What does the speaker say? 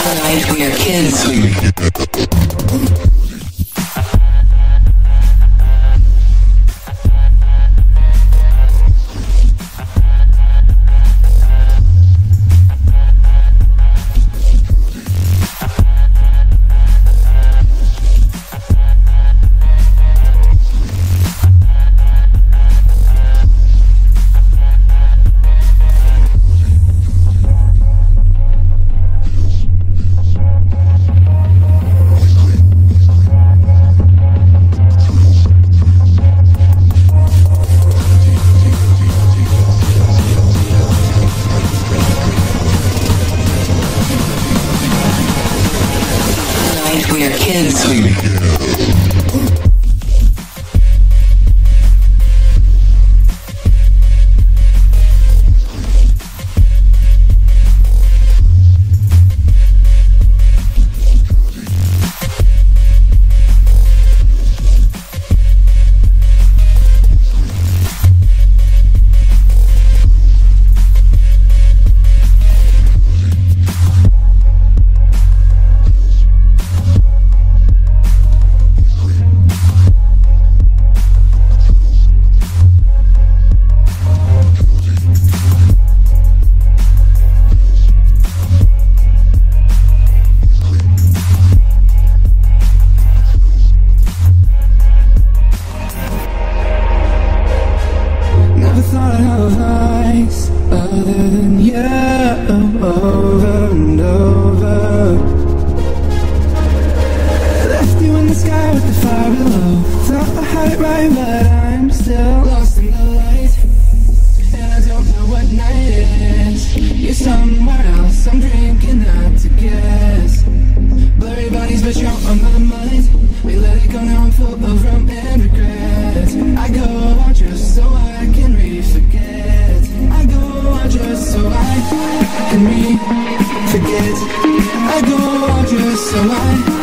Tonight we are kids. We are kids. Thought of lies other than you over and over. Left you in the sky with the fire below. Thought I had it right, but I'm still lost in the light. And I don't know what night it is. You're somewhere else, I'm drinking not to guess. Blurry bodies, but you're on my mind. We let it go, now I'm full of rum and regret. I go out just so I can re-forget. I go out just so I can re-forget. I go out just so I